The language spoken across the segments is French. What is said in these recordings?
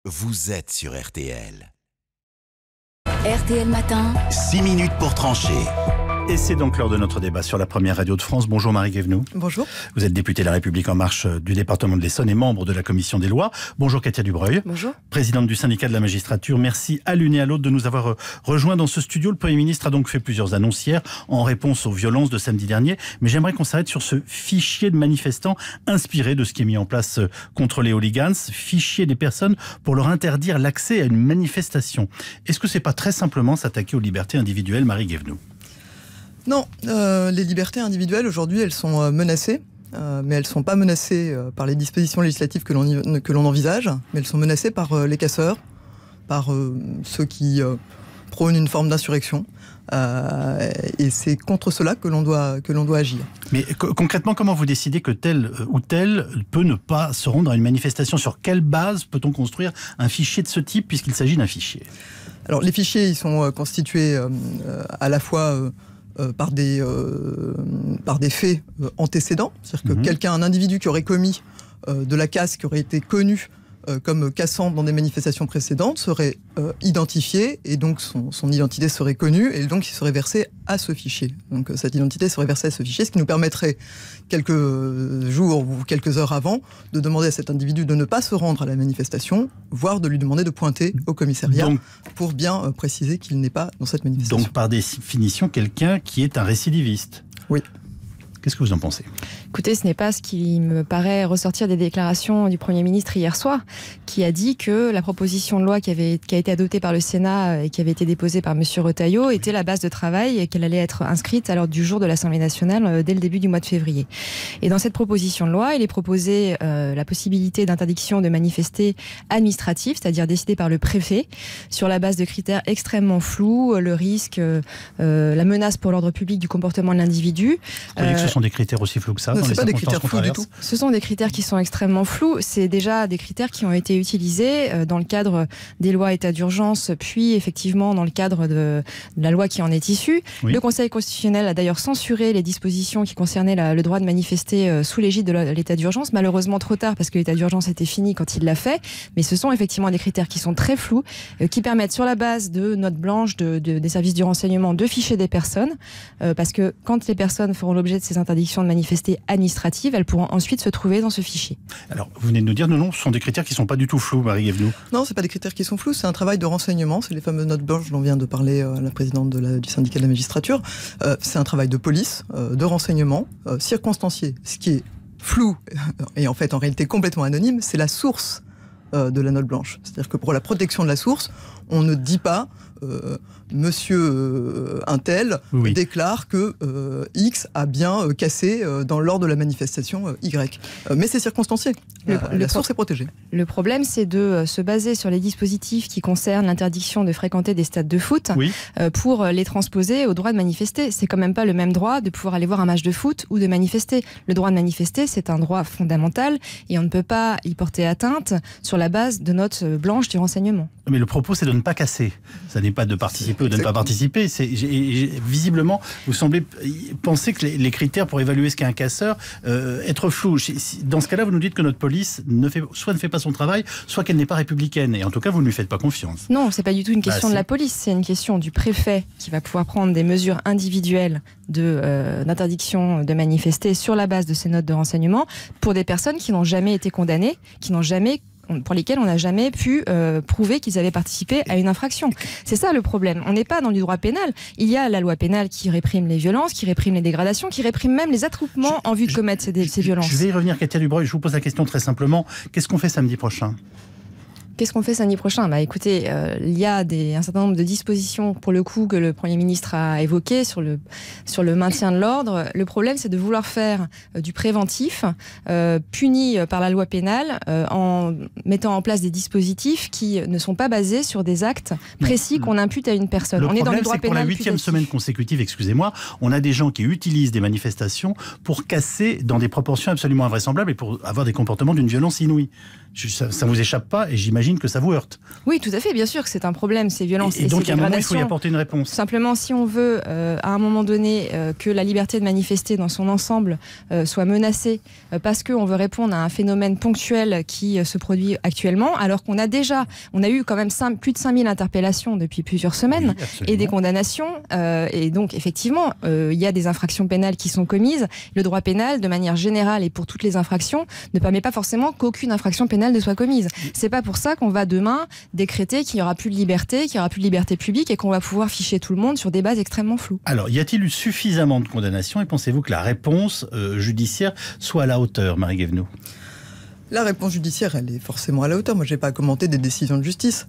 Vous êtes sur RTL. RTL Matin. 6 minutes pour trancher. Et c'est donc l'heure de notre débat sur la première radio de France. Bonjour Marie Guévenoux. Bonjour. Vous êtes députée de La République En Marche du département de l'Essonne et membre de la commission des lois. Bonjour Katia Dubreuil. Bonjour. Présidente du syndicat de la magistrature. Merci à l'une et à l'autre de nous avoir rejoints dans ce studio. Le Premier ministre a donc fait plusieurs annonces hier en réponse aux violences de samedi dernier. Mais j'aimerais qu'on s'arrête sur ce fichier de manifestants inspiré de ce qui est mis en place contre les hooligans. Fichier des personnes pour leur interdire l'accès à une manifestation. Est-ce que c'est pas très simplement s'attaquer aux libertés individuelles, Marie Guévenoux ? Non, les libertés individuelles aujourd'hui elles sont menacées, mais elles ne sont pas menacées par les dispositions législatives que l'on envisage, mais elles sont menacées par les casseurs, par ceux qui prônent une forme d'insurrection. Et c'est contre cela que l'on doit agir. Mais concrètement, comment vous décidez que tel ou tel peut ne pas se rendre à une manifestation ? Sur quelle base peut-on construire un fichier de ce type, puisqu'il s'agit d'un fichier ? Alors les fichiers ils sont constitués à la fois par des faits antécédents, c'est-à-dire que un individu qui aurait commis de la casse, qui aurait été connu comme cassant dans des manifestations précédentes, serait identifié et donc son identité serait connue et donc il serait versé à ce fichier. Donc cette identité serait versée à ce fichier, ce qui nous permettrait quelques jours ou quelques heures avant de demander à cet individu de ne pas se rendre à la manifestation, voire de lui demander de pointer au commissariat pour bien préciser qu'il n'est pas dans cette manifestation. Donc par définition, quelqu'un qui est un récidiviste. Oui. Qu'est-ce que vous en pensez ? Écoutez, ce n'est pas ce qui me paraît ressortir des déclarations du Premier ministre hier soir, qui a dit que la proposition de loi qui a été adoptée par le Sénat et qui avait été déposée par M. Retailleau était la base de travail et qu'elle allait être inscrite à l'ordre du jour de l'Assemblée nationale dès le début du mois de février. Et dans cette proposition de loi, il est proposé la possibilité d'interdiction de manifester administrative, c'est-à-dire décidée par le préfet, sur la base de critères extrêmement flous, le risque, la menace pour l'ordre public du comportement de l'individu. Vous croyez que ce sont des critères aussi flous que ça ? Ce ne sont pas des critères flous du tout. Ce sont des critères qui sont extrêmement flous. C'est déjà des critères qui ont été utilisés dans le cadre des lois état d'urgence, puis effectivement dans le cadre de la loi qui en est issue. Oui. Le Conseil constitutionnel a d'ailleurs censuré les dispositions qui concernaient le droit de manifester sous l'égide de l'état d'urgence. Malheureusement trop tard parce que l'état d'urgence était fini quand il l'a fait. Mais ce sont effectivement des critères qui sont très flous, qui permettent sur la base de notes blanches des services du renseignement de ficher des personnes. Parce que quand les personnes feront l'objet de ces interdictions de manifester administratives, elles pourront ensuite se trouver dans ce fichier. Alors, vous venez de nous dire, non, ce sont des critères qui ne sont pas du tout flous, Marie Guévenoux. Non, ce n'est pas des critères qui sont flous, c'est un travail de renseignement, c'est les fameuses notes blanches dont vient de parler la présidente du syndicat de la magistrature. C'est un travail de police, de renseignement, circonstancié. Ce qui est flou, et en fait en réalité complètement anonyme, c'est la source de la note blanche. C'est-à-dire que pour la protection de la source, on ne dit pas Monsieur Untel déclare que X a bien cassé lors de la manifestation Y. Mais c'est circonstancié. La source est protégée. Le problème, c'est de se baser sur les dispositifs qui concernent l'interdiction de fréquenter des stades de foot pour les transposer au droit de manifester. C'est quand même pas le même droit de pouvoir aller voir un match de foot ou de manifester. Le droit de manifester, c'est un droit fondamental et on ne peut pas y porter atteinte sur la base de notes blanches du renseignement. Mais le propos, c'est de ne pas casser. Ça n'est pas de participer ou de ne pas participer. Visiblement, vous semblez penser que les critères pour évaluer ce qu'est un casseur être flous. Dans ce cas-là, vous nous dites que notre police soit ne fait pas son travail, soit qu'elle n'est pas républicaine. Et en tout cas, vous ne lui faites pas confiance. Non, c'est pas du tout une question de la police. C'est une question du préfet qui va pouvoir prendre des mesures individuelles d'interdiction de manifester sur la base de ces notes de renseignement pour des personnes qui n'ont jamais été condamnées, pour lesquels on n'a jamais pu prouver qu'ils avaient participé à une infraction. C'est ça le problème. On n'est pas dans du droit pénal. Il y a la loi pénale qui réprime les violences, qui réprime les dégradations, qui réprime même les attroupements en vue de commettre ces violences. Je vais y revenir, Katia Dubreuil. Je vous pose la question très simplement. Qu'est-ce qu'on fait samedi prochain ? Qu'est-ce qu'on fait samedi prochain ? Écoutez, il y a un certain nombre de dispositions, pour le coup, que le Premier ministre a évoquées sur le maintien de l'ordre. Le problème, c'est de vouloir faire du préventif, puni par la loi pénale, en mettant en place des dispositifs qui ne sont pas basés sur des actes précis qu'on impute à une personne. On est dans le droit pénal. Pour la 8e semaine consécutive, excusez-moi, on a des gens qui utilisent des manifestations pour casser dans des proportions absolument invraisemblables et pour avoir des comportements d'une violence inouïe. Ça vous échappe pas et j'imagine que ça vous heurte. Oui, tout à fait, bien sûr que c'est un problème, ces violences. Et donc, il y a un moment, il faut y apporter une réponse. Simplement, si on veut, à un moment donné, que la liberté de manifester dans son ensemble soit menacée, parce qu'on veut répondre à un phénomène ponctuel qui se produit actuellement, alors qu'on a eu quand même plus de 5000 interpellations depuis plusieurs semaines, et des condamnations. Et donc, effectivement, il y a des infractions pénales qui sont commises. Le droit pénal, de manière générale et pour toutes les infractions, ne permet pas forcément qu'aucune infraction pénale ne soit commise. C'est pas pour ça qu'on va demain décréter qu'il n'y aura plus de liberté, qu'il n'y aura plus de liberté publique et qu'on va pouvoir ficher tout le monde sur des bases extrêmement floues. Alors, y a-t-il eu suffisamment de condamnations et pensez-vous que la réponse judiciaire soit à la hauteur, Marie Guévenoux ? La réponse judiciaire, elle est forcément à la hauteur. Moi, je n'ai pas à commenter des décisions de justice.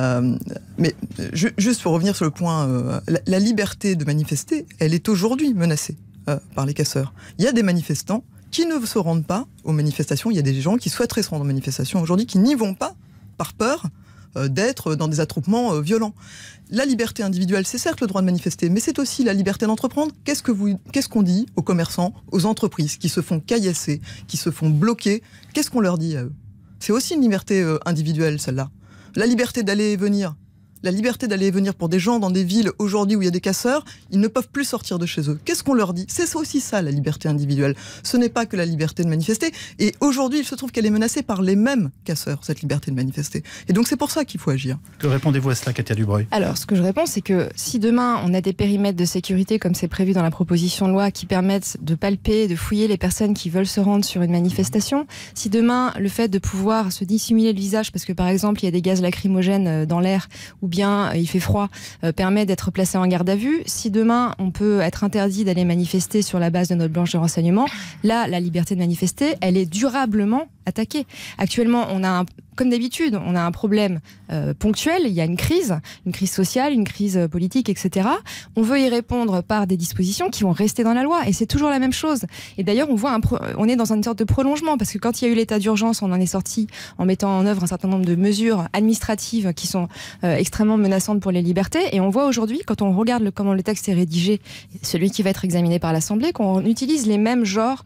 Mais juste pour revenir sur le point, la liberté de manifester, elle est aujourd'hui menacée par les casseurs. Il y a des manifestants qui ne se rendent pas aux manifestations. Il y a des gens qui souhaiteraient se rendre aux manifestations aujourd'hui, qui n'y vont pas par peur d'être dans des attroupements violents. La liberté individuelle, c'est certes le droit de manifester, mais c'est aussi la liberté d'entreprendre. Qu'est-ce qu'on dit aux commerçants, aux entreprises qui se font caillasser, qui se font bloquer? Qu'est-ce qu'on leur dit à eux? C'est aussi une liberté individuelle, celle-là. La liberté d'aller et venir. La liberté d'aller et venir pour des gens dans des villes aujourd'hui où il y a des casseurs, ils ne peuvent plus sortir de chez eux. Qu'est-ce qu'on leur dit? C'est aussi ça, la liberté individuelle. Ce n'est pas que la liberté de manifester. Et aujourd'hui, il se trouve qu'elle est menacée par les mêmes casseurs, cette liberté de manifester. Et donc c'est pour ça qu'il faut agir. Que répondez-vous à cela, Katia Dubreuil? Alors, ce que je réponds, c'est que si demain, on a des périmètres de sécurité, comme c'est prévu dans la proposition de loi, qui permettent de palper, de fouiller les personnes qui veulent se rendre sur une manifestation, si demain, le fait de pouvoir se dissimuler le visage, parce que par exemple, il y a des gaz lacrymogènes dans l'air, ou bien il fait froid, permet d'être placé en garde à vue. Si demain on peut être interdit d'aller manifester sur la base de note blanche de renseignement, là la liberté de manifester, elle est durablement attaquée. Actuellement, comme d'habitude, on a un problème ponctuel, il y a une crise sociale, une crise politique, etc. On veut y répondre par des dispositions qui vont rester dans la loi, et c'est toujours la même chose. Et d'ailleurs, on est dans une sorte de prolongement, parce que quand il y a eu l'état d'urgence, on en est sorti en mettant en œuvre un certain nombre de mesures administratives qui sont extrêmement menaçantes pour les libertés, et on voit aujourd'hui, quand on regarde comment le texte est rédigé, celui qui va être examiné par l'Assemblée, qu'on utilise les mêmes genres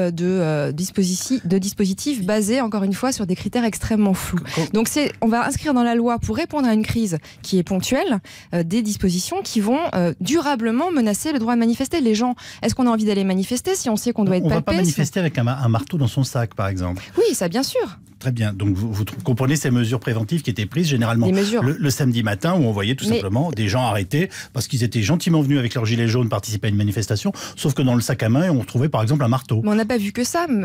de dispositifs basés, encore une fois, sur des critères extrêmement flous. Donc on va inscrire dans la loi, pour répondre à une crise qui est ponctuelle, des dispositions qui vont durablement menacer le droit de manifester. Les gens, est-ce qu'on a envie d'aller manifester si on sait qu'on doit être palpé? On ne va pas manifester avec un marteau dans son sac, par exemple. Oui, ça bien sûr. Très bien. Donc vous comprenez ces mesures préventives qui étaient prises généralement le samedi matin, où on voyait tout simplement des gens arrêtés parce qu'ils étaient gentiment venus avec leur gilet jaune participer à une manifestation, sauf que dans le sac à main, on trouvait par exemple un marteau. Mais on n'a pas vu que ça.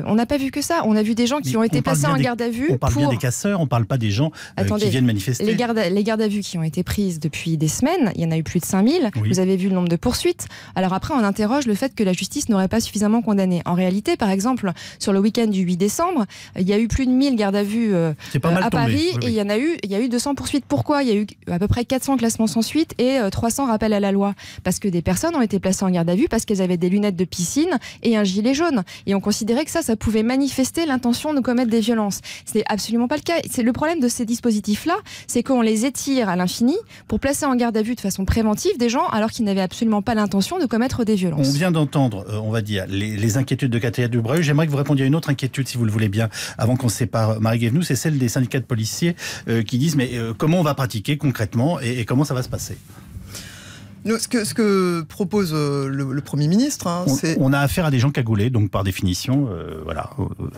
On a vu des gens qui ont été placés en garde à vue. On parle bien des casseurs, on ne parle pas des gens qui viennent manifester. Les gardes à vue qui ont été prises depuis des semaines, il y en a eu plus de 5000. Oui. Vous avez vu le nombre de poursuites. Alors après, on interroge le fait que la justice n'aurait pas suffisamment condamné. En réalité, par exemple, sur le week-end du 8 décembre, il y a eu plus de 1000 gardes à vue à Paris, et il y a eu 200 poursuites. Pourquoi? Il y a eu à peu près 400 classements sans suite et 300 rappels à la loi. Parce que des personnes ont été placées en garde à vue parce qu'elles avaient des lunettes de piscine et un gilet jaune. Et on considérait que ça pouvait manifester l'intention de commettre des violences. C'est absolument pas le cas. C'est le problème de ces dispositifs-là, c'est qu'on les étire à l'infini pour placer en garde à vue de façon préventive des gens alors qu'ils n'avaient absolument pas l'intention de commettre des violences. On vient d'entendre, on va dire, les inquiétudes de Katia Dubreuil. J'aimerais que vous répondiez à une autre inquiétude, si vous le voulez bien, avant qu'on se sépare, Marie Guévenoux. C'est celle des syndicats de policiers qui disent mais comment on va pratiquer concrètement et comment ça va se passer? Ce que propose le Premier ministre, c'est... On a affaire à des gens cagoulés, donc par définition, voilà.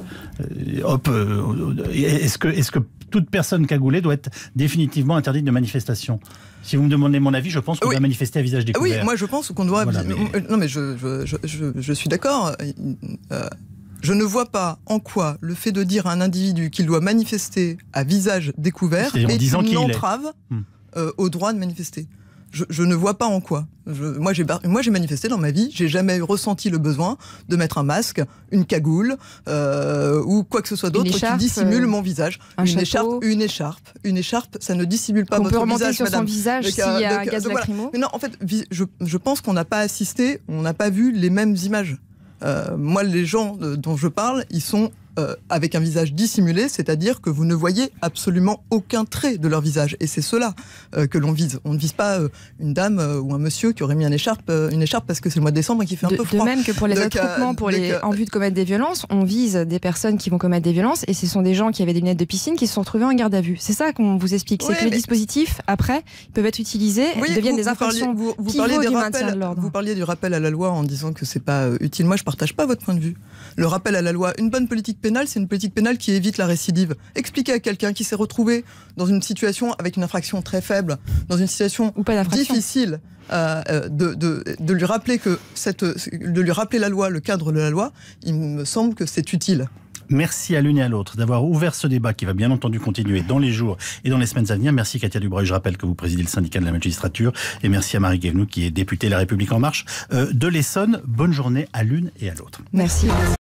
Est-ce que toute personne cagoulée doit être définitivement interdite de manifestation? Si vous me demandez mon avis, je pense qu'on doit manifester à visage découvert. Oui, moi je pense qu'on doit... Voilà, Non mais je suis d'accord. Je ne vois pas en quoi le fait de dire à un individu qu'il doit manifester à visage découvert est une entrave au droit de manifester. Je ne vois pas en quoi. Moi, j'ai manifesté dans ma vie, j'ai jamais ressenti le besoin de mettre un masque, une cagoule ou quoi que ce soit d'autre qui dissimule mon visage. Une écharpe, ça ne dissimule pas votre visage, madame. On peut remonter sur son visage s'il y a un gaz lacrymo. Mais non, en fait, je pense qu'on n'a pas assisté, on n'a pas vu les mêmes images. Moi, les gens dont je parle, ils sont avec un visage dissimulé, c'est-à-dire que vous ne voyez absolument aucun trait de leur visage. Et c'est cela que l'on vise. On ne vise pas une dame ou un monsieur qui aurait mis une écharpe parce que c'est le mois de décembre et qu'il fait un peu froid. De même que pour les attroupements, en vue de commettre des violences, on vise des personnes qui vont commettre des violences, et ce sont des gens qui avaient des lunettes de piscine qui se sont retrouvés en garde à vue. C'est ça qu'on vous explique. C'est que les dispositifs, après, peuvent être utilisés, deviennent des infractions pivots du maintien de l'ordre. Vous parliez du rappel à la loi en disant que c'est pas utile. Moi, je partage pas votre point de vue. Le rappel à la loi, une bonne politique pénale, c'est une politique pénale qui évite la récidive. Expliquez à quelqu'un qui s'est retrouvé dans une situation avec une infraction très faible, dans une situation difficile, de lui rappeler de lui rappeler la loi, le cadre de la loi. Il me semble que c'est utile. Merci à l'une et à l'autre d'avoir ouvert ce débat qui va bien entendu continuer dans les jours et dans les semaines à venir. Merci Katia Dubreuil, je rappelle que vous présidez le syndicat de la magistrature, et merci à Marie Guévenoux qui est députée La République En Marche de l'Essonne. Bonne journée à l'une et à l'autre. Merci.